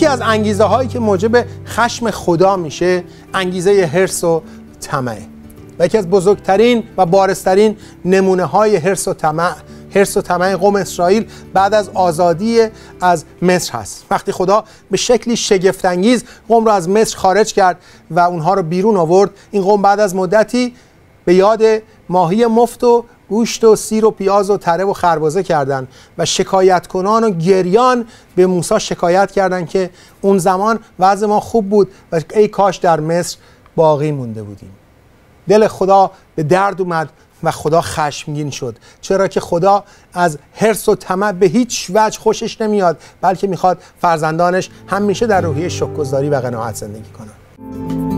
از انگیزه هایی که موجب خشم خدا میشه انگیزه حرص و طمعه. و یکی از بزرگترین و بارزترین نمونه های حرص و طمع قوم اسرائیل بعد از آزادی از مصر هست. وقتی خدا به شکلی شگفت انگیز قوم را از مصر خارج کرد و اونها رو بیرون آورد، این قوم بعد از مدتی به یاد ماهی مفت و گوشت و سیر و پیاز و تره و خربزه کردند و شکایت کنان و گریان به موسی شکایت کردند که اون زمان وضع ما خوب بود و ای کاش در مصر باقی مونده بودیم. دل خدا به درد اومد و خدا خشمگین شد، چرا که خدا از حرص و طمع به هیچ وجه خوشش نمیاد، بلکه میخواد فرزندانش همیشه در روحیه شکرگزاری و قناعت زندگی کنن.